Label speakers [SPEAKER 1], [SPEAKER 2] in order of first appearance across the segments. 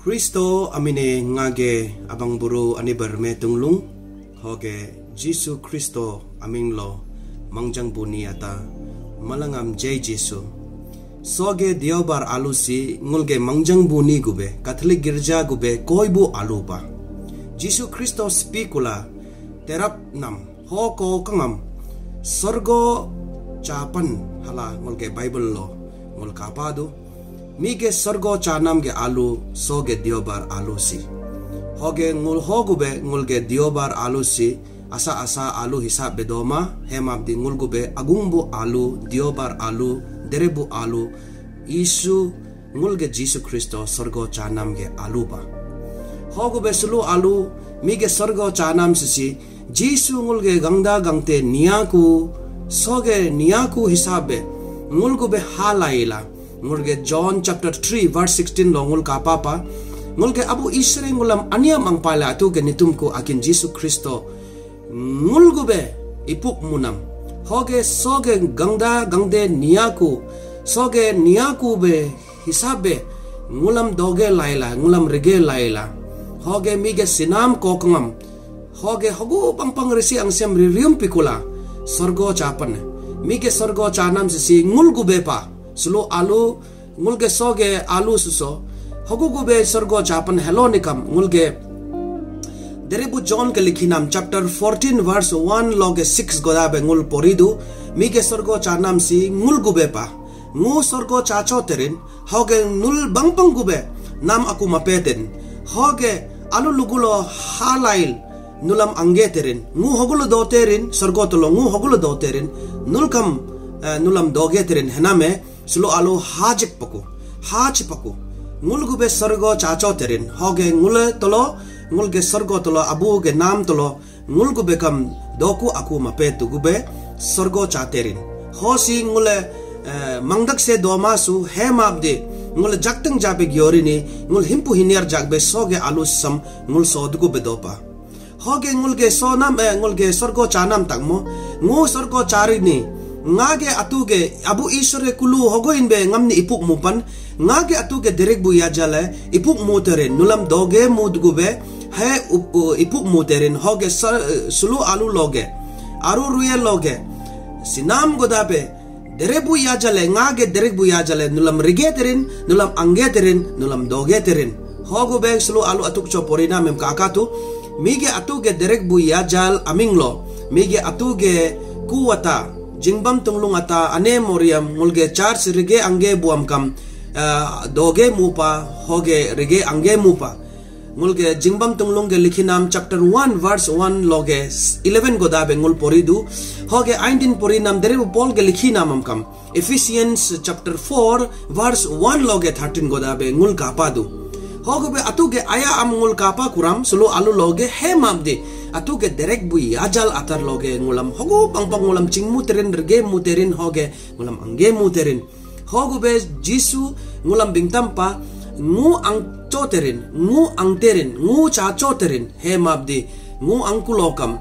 [SPEAKER 1] Kristo amine ngage abang buru ani berme tunglung hoge Jisu Kristo aming lo mangjang buni ata malangam jai Jisu soge diobar alusi ngulge mangjang buni gube Katolik girja gube koibu alupa Jisu Kristo spikula terap nam hoko kangam sorgo capan hala ngulge Bible lo ngul kapadu mige sorgo chanam ge alu soge diobar alusi hoge ngul hogube ngulge diobar alusi asa alu hisab bedoma hemab di ngulgube agumbu alu diobar alu derebu alu isu ngulge Jisu Kristo sorgo chanam ge alu ba hogube sulu alu mige sorgo chanam sisi Jisu ngulge gangda gangte niyaku soge niyaku hisabe ngulgube halaila ngulge John chapter 3 verse 16 lo ngul kapapa ngulge abu isre ngulam aniam ang pala atu genitumku akin Jisu Kristo ngulgube ipuk munam hoge soge gangda gangde niyaku soge niyaku be hisabe ngulam doge laila ngulam rege laila hoge mige sinam kokngam hoge hogu pangpang resi ang sem ririum pikula sorgo chapan mige sorgo chanam sisi ngulgube pa sulu alu ngulge soge alu suso hogu gube sorgo chapan hello nikam ngulge derebu John ke likhinam chapter 14 verse 1 loge 6 godabe ngul poridu mige sorgo chanam si ngul gube pa ngu sorgo chacho terin hoge nul bangpang gube nam aku mapeten hoge alu lugulo halail nulam angge terin ngu hogulo do terin sorgo tolo ngu hogulo do terin nul kam nulam doge terin hename sulu alu hajik paku ngul gube sorgo chacho terin hoge ngule tolo ngulge sorgo tolo abu ge nam tolo ngul gube kam doku aku mapetu gube sorgo chaterin hosi ngule mangdak se domasu hemabde ngul jakteng jabe gyorini ngul himpu hiniar jagbe soge alu sam ngul sodgu bedopa hoge ngulge sonam ngulge sorgo chanam takmo ngu sorgo charini ngage atuge abu isore kulu hogoin be ngamni ipuk mupan ngage atuge derek bu yajale ipuk muterin nulam doge mudgube he ipuk muterin hoge sulu alu loge aru ruye loge sinam godabe derebu yajale ngage derek bu yajale nulam rigeterin nulam angeterin nulam dogeterin hogube sulu alu atuk choporina mem kakatu mige atuge derek bu yajal aminglo mige atuge kuwata jingbam tunglung ata ane moriam ngulge charge rige angge buam kam doge mupa hoge rige angge mupa ngulge jingbam tunglung ge likhinam chapter 1 verse 1 loge 11 godabe ngul poridu hoge 19 porinam dere pol ge likhinam kam Ephesians chapter 4 verse 1 loge 13 godabe ngul kapadu hoge atuge aya am ngul kapa kuram sulu alu loge hemamde atuge derek bui ajal atar loge ngulam hogu pangpang ngulam cing muterin rege muterin hoge ngulam angge muterin hogu be Jisu ngulam bingtampa ngu ang choterin ngu ang terin ngu cha choterin he mabdi ngu ang kulokam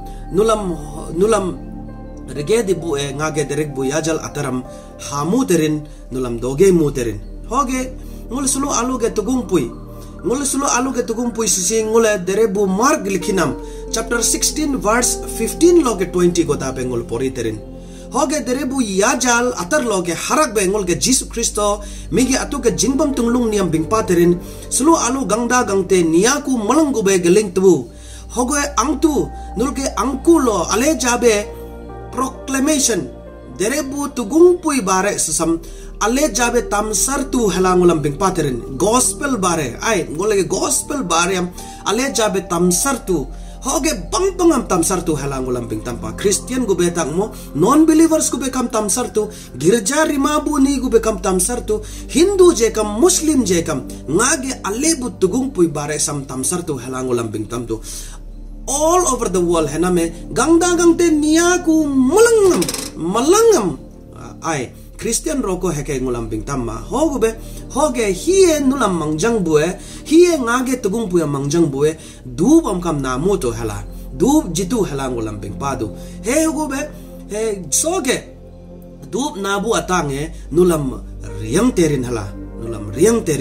[SPEAKER 1] nulam rege di bu ngage derek bui ajal ataram hamuterin nulam doge muterin hoge ngul sulu aluge tugumpui ngule sulu alu ke tugumpuy sisi ngule derebu mark likhinam chapter 16 verse 15 loge 20 gotabe ngul poriterin hoge derebu yajal atar loge harak be ngul ke Jisu Kristo migi atu ke jingbam tunglung niam bingpaterin sulu alu gangda gangte niyaku malanggu be geling tubu hoge angtu nulke angkulo ale jabe proclamation derebu tugumpuy bare sesam ale jabe tamsar tu helangulam bingpaterin gospel bare ai ngolege gospel bare ale jabe tamsar tu hoge bangpangam tamsar tu helangulam bingtampa Christian gube takmo non believers gube kam tamsar tu girja rimabu ni gube kam tamsar tu Hindu je kam Muslim je kam ngage ale butugung pui bare sam tamsar tu helangulam bingtam tu all over the world hename gangda gangte niyaku malangam ai Christian roko heke ngulam bingtamma hogube hoge hiye nulam mangjang bue hiye ngage tugung puya mangjang bue dub kam namu to hala dub jitu hala ngulam bingpadu he hogube he soge dub nabu atange nulam riang terin hala nulam riang terin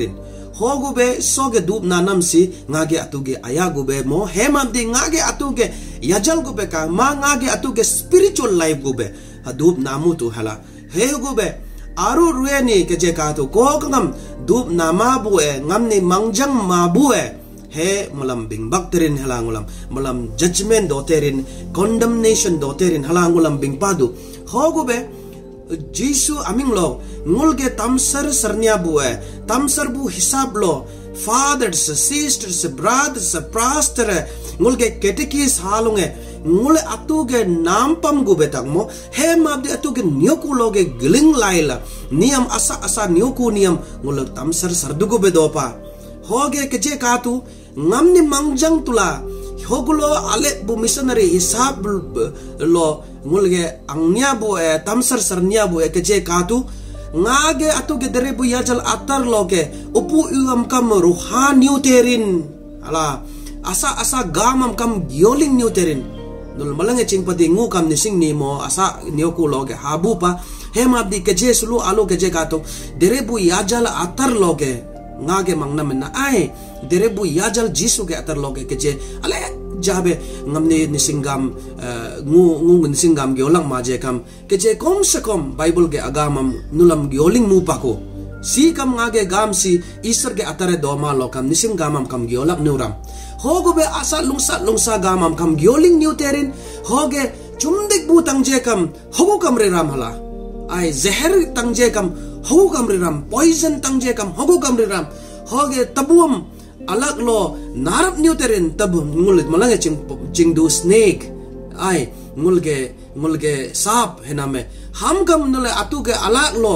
[SPEAKER 1] ho gube soge dup nanam si ngage atuge aya gube mo hemam di ngage atuge yajal gube ka ma ngage atuge spiritual life gube dup namu tu hala he gube aru rueni keje ka tu ko ngam dup nama bu ngam ni mangjang ma bu he mulam bing bakterin halangulam mulam judgment doterin condemnation doterin halangulam bing padu ho gube Jisu aming lo ngulge tamsar sarnya bu tamsar bu hisab lo fathers sisters brothers pastor ngulge ketikis halunge ngule atuge nampam gube takmo he mabdi atuge nyoku loge gling laila niam asa nyoku niam ngule tamsar sardugo bedopa hoge keje katu ngamni mangjang tula hogulo ale bu missionary hisab lo ngulge angnya bu tamsar sarnya bu keje katu ngage atuge derebu yajal atar loge upu uam kam ruhani uterin ala asa gamam kam gyoling ni uterin nul malange chingpati ngu kam nising ni mo asa nyoku loge habu pa hemabdi keje sulu alo keje katu derebu yajal atar loge ngage mangna menna ai derebu yajal Jisu ke atar loge keje ale jabe ngamne nisingam ngu nisingam gyolang maje kam keje kom se kom Bible ge agamam nulam gyoling mu pako si kam ngage gam si Easter ge atare doma lo kam nisingamam kam gyolak nuram hogo be asa lungsa gamam kam gyoling niuterin hoge chumdik bu tangje kam hogo kam re ram hala ai zehar tangje kam hogo kam re ram poison tangje kam hogo kam re ram hoge tabuam alag lo narap niuterin tabu ngulit malange chingdu snake ai ngulge sap hename ham kam nule atuge alag lo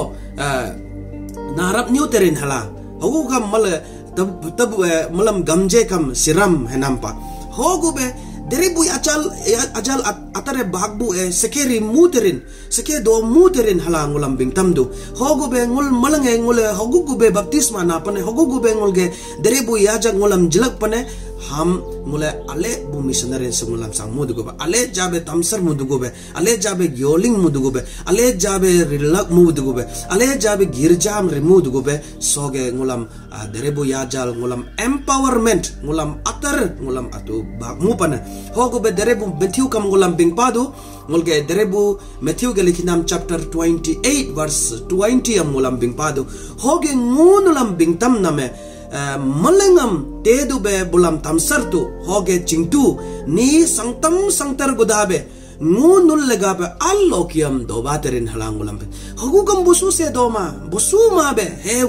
[SPEAKER 1] narap niuterin hala hogo kam mal tabu malam gamje kam siram henampa hogo be derebu ajal atare bagbu sekeri muterin seke do muterin hala ngulam bing tamdu hogo be ngul malange ngule hogo be baptisma na pane hogo be ngulge derebu yajak ngulam jilak pane ham ngule ale bu missionary ngulam sang mudu go ale jabe tamsar mudu go ale jabe gyoling mudu go ale jabe rilak mudu go ale jabe girjam remudu go soge ngulam derebu yajal ngulam empowerment ngulam atar ngulam atu bagmu pane hogo be derebu Matthew kam ngulam bing padu ngulge derebu Matthew ge likinam chapter 28 verse 20 am ngulam bing padu hoge ngunulam bing tam name malengam tedu be bulam tamsar tu hoge chingtu ni sangtar gudabe ngunul legabe allokiam dobaterin halangulam be hogukam busu se doma busu mabe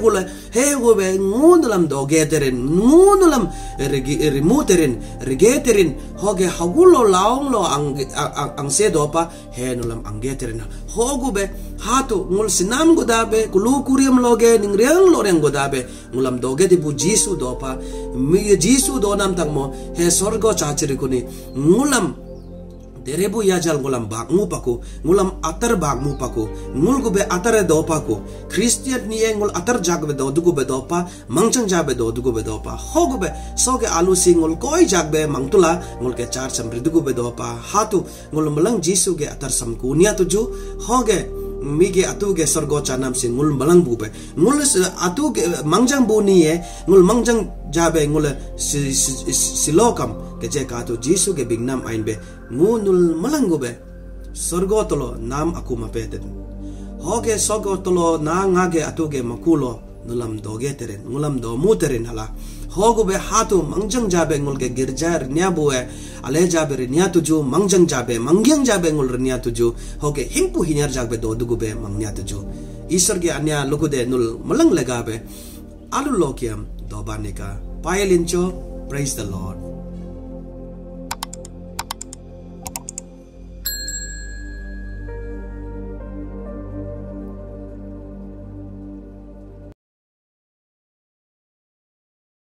[SPEAKER 1] hegule ngunulam dogeterin ngunulam remuterin regeterin hoge hagulo launglo ang se dopa henulam angeterin hogube hatu ngul sinam gudabe kulu kuriam loge ningriang loreng gudabe ngulam doge di bu Jisu dopa mi Jisu donam tangmo he sorgo chachiri kuni ngulam derebu yajal ngulam bagmu paku ngulam atar bagmu paku ngul gube atare do paku Christian ni ngul atar jagbe do dugu be dopa mangchang jabe do dugu be dopa hogube soge alu singul koi jagbe mangtula ngul ke char samri dugu be dopa hatu ngul malang Jisu ge atar samkunia tuju hoge mige atuge sorgo chanam sing ngul malang bube ngul atuge mangjang buni ngul mangjang jabe ngul silokam keje katu Jisu ge bingnam ainbe ngunul malang gube sorgo tolo nam aku mapeten hoge sorgo tolo na ngage atuge makulo nulam doge teren ngulam do muterin hala hogube hatu mangjang jabe ngulge girjar nyabue ale jabe nya tuju mangjang jabe mangyang jabe ngul nya tuju hoge himpu hinyar jabe do dugube mangnya tuju Isor ge anya lugude nul malang legabe alu lokiam do banika payelincho praise the Lord.